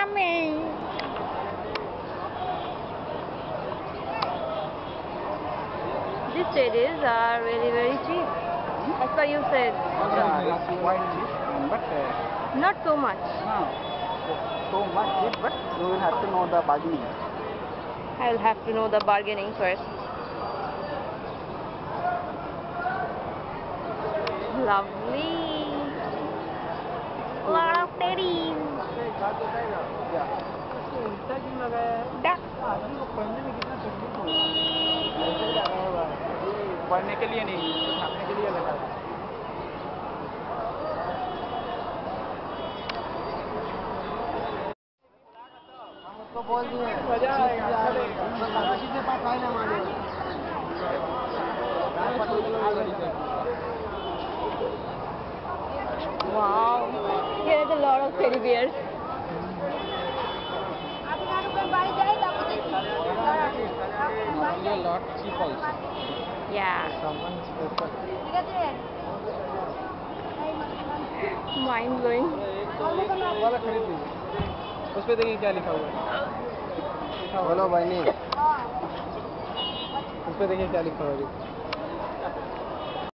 coming. These teddies are really very cheap. That's what you said. Yeah, it's quite cheap, but Not so much. no, so much cheap, but you will have to know the bargaining. I will have to know the bargaining first. Lovely. Lot of teddies. Duck. पढ़ने के लिए नहीं, छापने के लिए लगा। तो बोल दिए मजा आएगा के पास आए ना माने Wow, here's a lot of teddy bears. A lot cheap also. Yeah. Mind blowing. वाला खरीद लीजिए। उस पे देखिए क्या लिखा हुआ है। बोलो भाई नहीं। उस पे देखिए क्या लिखा हुआ है।